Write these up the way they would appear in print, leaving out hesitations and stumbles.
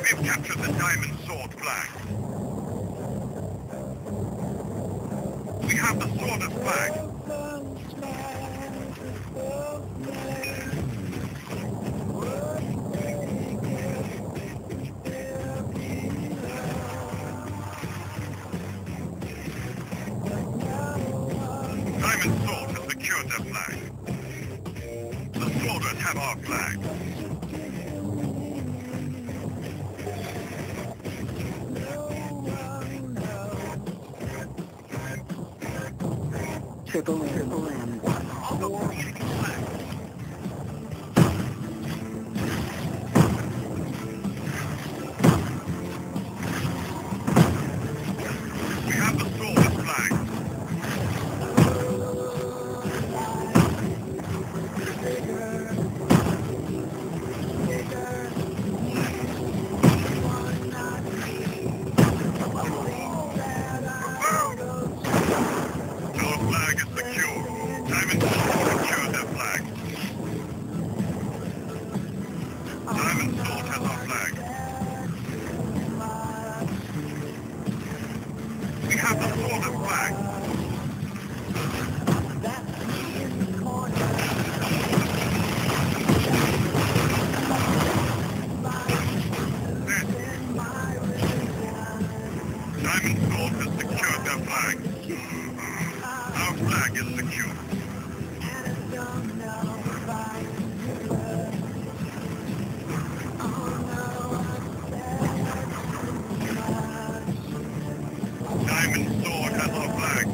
We've captured the Diamond Sword flag. We have the Sword flag. Diamond Sword has secured their flag. The Sworders have our flag. Triple M. We have the Sworders flag. Our flag is secure. Diamond Sword secured their flag. Diamond Sword has our flag. We have the Sword flag. Diamond Sword has secured their flag. Our flag is secure. Diamond Sword has our flag.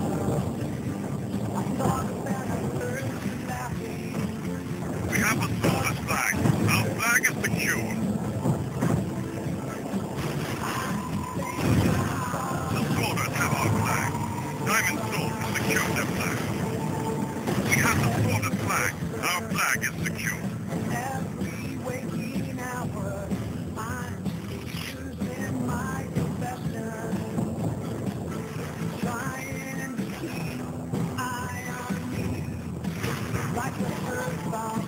We have the Sword's flag. Our flag is secure. The Sworders have our flag. Diamond Sword has secured their flag. We have the Sword's flag. Our flag is secure. Every waking hour, I'm using my profession, trying to keep eye on you, like the earth on